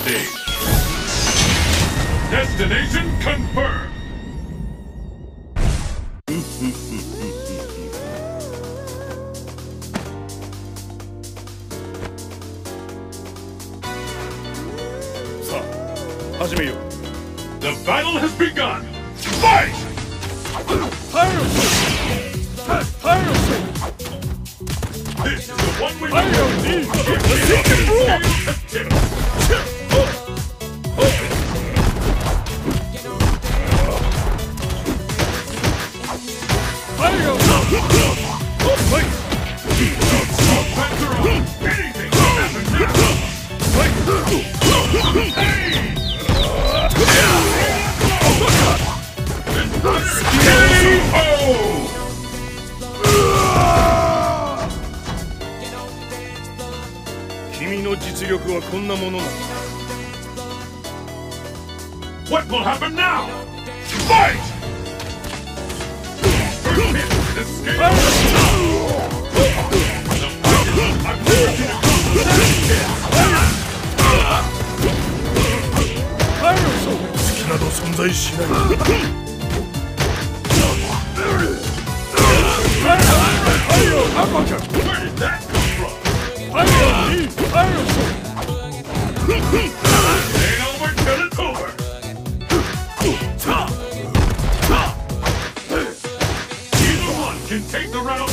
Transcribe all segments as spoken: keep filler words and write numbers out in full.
stage. Destination confirmed. The battle has begun. Fight! This is the one we need. Anything can happen What will happen now? Fight! Escape! I've never seen a Where did that come from? It ain't over till it's over. Either one can take the round.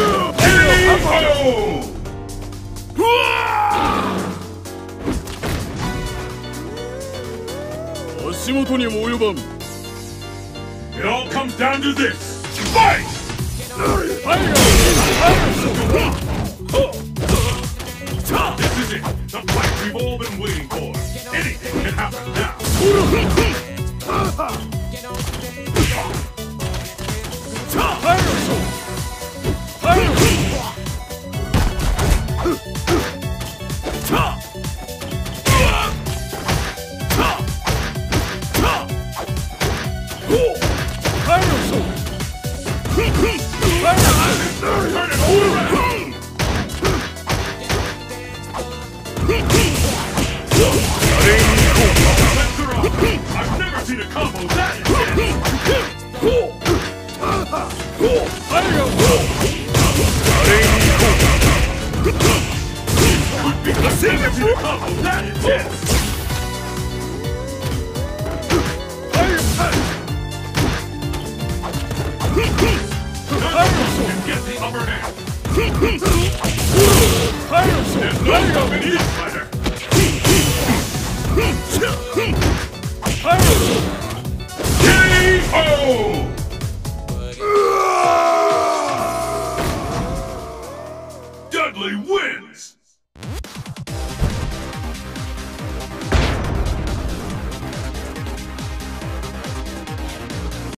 It all comes down to this. Fight! This is it. The fight we've all been waiting for. Anything can happen now. Turn it all around. I've never seen a combo that intense. I've never seen a combo that intense. Can get the upper hand. There's no stopping this fighter. K O! Dudley wins!